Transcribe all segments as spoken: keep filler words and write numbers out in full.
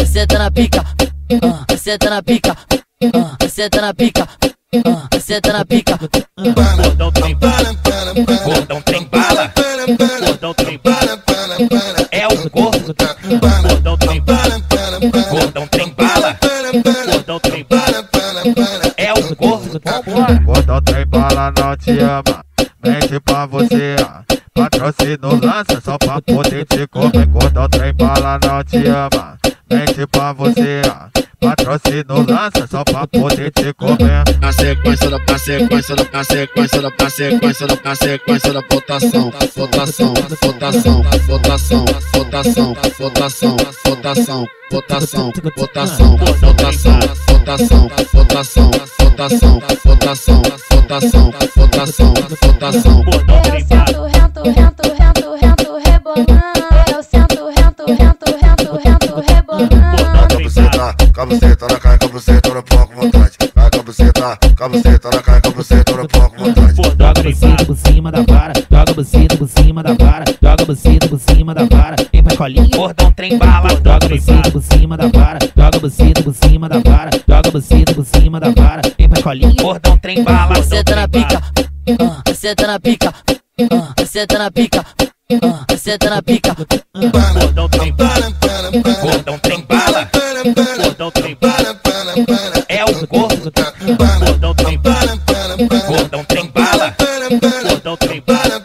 senta na pica, ah, senta na pica, ah, senta na pica, ah, senta na pica. Gordão trem bala, gordão trem bala, gordão trem bala, é o corpo. Gordão trem bala, gordão trem bala, gordão trem bala, é o corpo. Gordão trem bala não te ama, mente pra você. Patrocínio lança só pra poder te comer. Gordão trem bala não te ama, mente pra você. Patrocínio lança só pra poder te comer. Na sequência da na sequência da na sequência da na sequência da na sequência da votação, votação, votação, votação, votação, votação, votação, votação, votação, votação, votação, votação, votação, votação, votação, votação, votação. Eu sento, rento, rento, rento, rento, rebolando. Eu sento, rento, rento, rento, rento, rebolando. Cabuceta, cabuceta na cara, cabuceta no pó com vontade. Vai cabuceta, cabuceta na cara, cabuceta no pó com vontade. Joga buceta por cima da vara, joga buceta por cima da vara, joga buceta por cima da vara, vem pra escolinha. Gordão trem bala, Joga buceta por cima da vara, joga buceta por cima da vara, joga buceta por cima da vara, vem pra escolinha. gordão trem bala, Senta na pica, ah, senta na pica, ah, senta na pica, ah, senta na pica. Gordão trem bala, gordão trem bala, gordão trem bala, é o corpo. Gordão trem bala, gordão trem bala, gordão trem bala,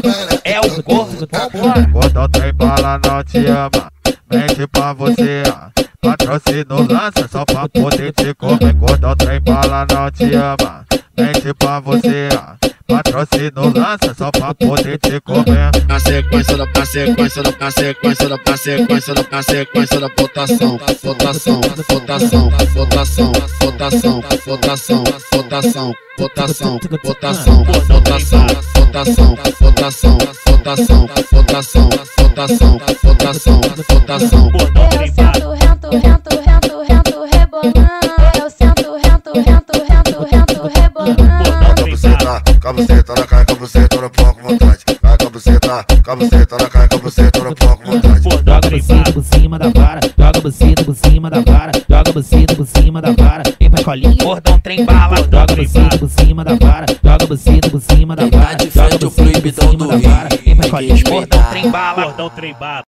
é o corpo. Gordão trem bala não te ama, mente pra você. Patrocínio lança só pra poder te comer. Gordão trem bala não te ama, mente pra você. Patrocínio lança só pra poder te comer. Na sequência da na sequência da na sequência da na sequência da na sequência da votação, votação, votação, votação, votação, votação, votação, votação, votação, votação, votação, votação, votação, votação, votação, votação, votação. Eu sento, rento, rento, rento, rento, rebolando. Eu sento, rento, rento, rento, rento, rebolando. Cabuceta, cabuceta na cara, cabuceta no pó com vontade. Vai cabuceta, cabuceta na cara, cabuceta no pó com vontade. Joga buceta por cima da vara, joga buceta por cima da vara, joga buceta por cima da vara, vem pra escolinha. Gordão trem bala, Joga buceta por cima da vara, joga buceta por cima da vara, joga buceta por cima da vara, vem pra escolinha. gordão trem bala, gordão trem bala.